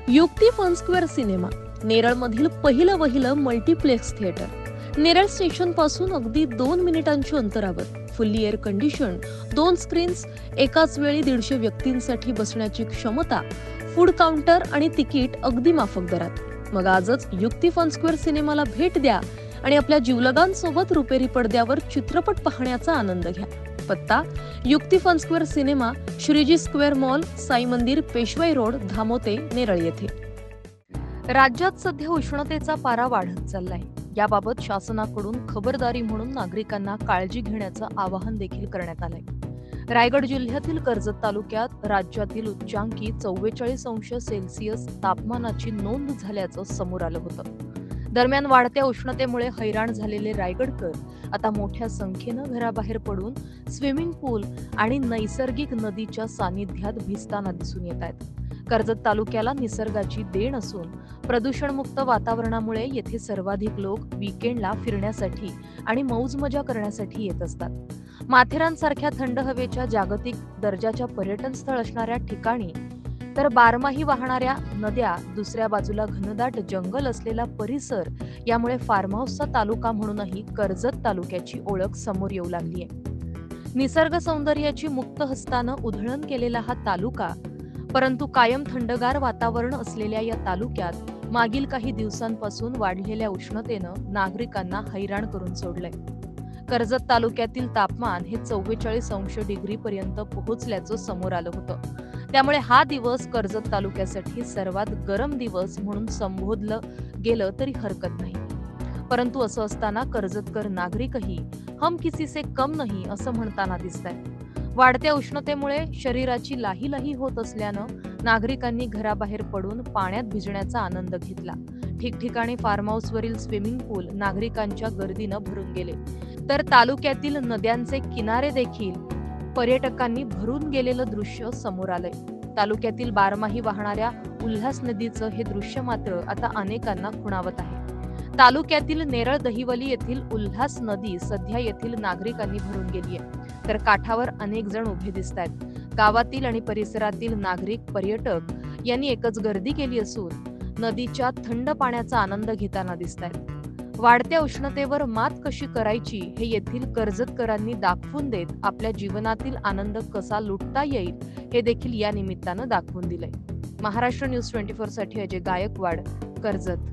युक्ती Funsquare cinema नेरळमधील पहिलं वहिलं मल्टीप्लेक्स थिएटर. नेरळ स्टेशन पासून अगदी 2 मिनिटांच्या अंतरावर फुल्ली एअर कंडिशन, 2 स्क्रीन्स, एकाच वेळी 150 व्यक्तींसाठी बसण्याची क्षमता, फूड काउंटर आणि तिकीट अगदी माफक दरात. मग आजच युक्ती फनस्क्वेअर सिनेमाला भेट द्या आणि आपल्या जीवलगांसोबत रुपेरी पडद्यावर चित्रपट पाहण्याचा आनंद घ्या. पत्ता: Yukti Funsquare cinema, Shreeji square mall, Sai Mandir, Peshwai road, धामोते, Neral येथे. राज्यात सध्या उष्णतेचा पारा वाढत चाललाय. याबाबत शासनाकडून खबरदारी म्हणून नागरिकांना काळजी घेण्याचं आवाहन देखील करण्यात आलंय. रायगड जिल्ह्यातील कर्जत तालुक्यात राज्यातील उच्चांकी 44°C तापमानाची नोंद झाल्याचं समोर आलं होतं. दरम्यान वाढत्या उष्णतेमुळे हैराण झालेले रायगडकर आता मोठ्या संख्येनं घराबाहेर पडून स्विमिंग पूल आणि नैसर्गिक नदीच्या सानिध्यात भिजताना दिसून येत आहेत. कर्जत तालुक्याला निसर्गाची देण असून प्रदूषणमुक्त वातावरणामुळे येथे सर्वाधिक लोक वीकेंडला फिरण्यासाठी आणि मौज मजा करण्यासाठी येत असतात. माथेरानसारख्या थंड हवेच्या जागतिक दर्जाच्या पर्यटन स्थळ असणाऱ्या ठिकाणी तर बारमाही वाहणाऱ्या नद्या, दुसऱ्या बाजूला घनदाट जंगल असलेला परिसर, यामुळे फार्म हाऊसचा तालुका म्हणूनही कर्जत तालुक्याची ओळख समोर येऊ लागली आहे. निसर्ग सौंदर्याची मुक्त हस्तानं उधळण केलेला हा तालुका, परंतु कायम थंडगार वातावरण असलेल्या या तालुक्यात मागील काही दिवसांपासून वाढलेल्या उष्णतेनं नागरिकांना हैराण करून सोडलंय. कर्जत तालुक्यातील तापमान हे 44° पर्यंत पोहोचल्याचं समोर आलं होतं. त्यामुळे हा दिवस कर्जत तालुक्यासाठी सर्वात गरम दिवस म्हणून संबोधलं गेलं तरी हरकत नाही. परंतु असं असताना कर्जतकर नागरिकही हम किसी से कम नहीं असं म्हणताना दिसतायत. वाढत्या उष्णतेमुळे शरीराची लाही होत असल्यानं नागरिकांनी घराबाहेर पडून पाण्यात भिजण्याचा आनंद घेतला. ठिकठिकाणी फार्म हाऊसवरील स्विमिंग पूल नागरिकांच्या गर्दीनं भरून गेले, तर तालुक्यातील नद्यांचे किनारे देखील पर्यटकांनी भरून गेलेलं दृश्य समोर आलंय. तालुक्यातील बारमाही वाहणाऱ्या उल्हास नदीचं हे दृश्य मात्र आता अनेकांना खुणावत आहे. तालुक्यातील नेरळ दहिवली येथील उल्हास नदी सध्या येथील नागरिकांनी भरून गेली आहे, तर काठावर अनेक जण उभे दिसत आहेत. गावातील आणि परिसरातील नागरिक, पर्यटक यांनी एकच गर्दी केली असून नदीच्या थंड पाण्याचा आनंद घेताना दिसत आहेत. वाढत्या उष्णतेवर मात कशी करायची हे येथील कर्जतकरांनी दाखवून देत आपल्या जीवनातील आनंद कसा लुटता येईल हे देखील या निमित्तानं दाखवून दिलंय. महाराष्ट्र न्यूज 24 साठी अजय गायकवाड, कर्जत.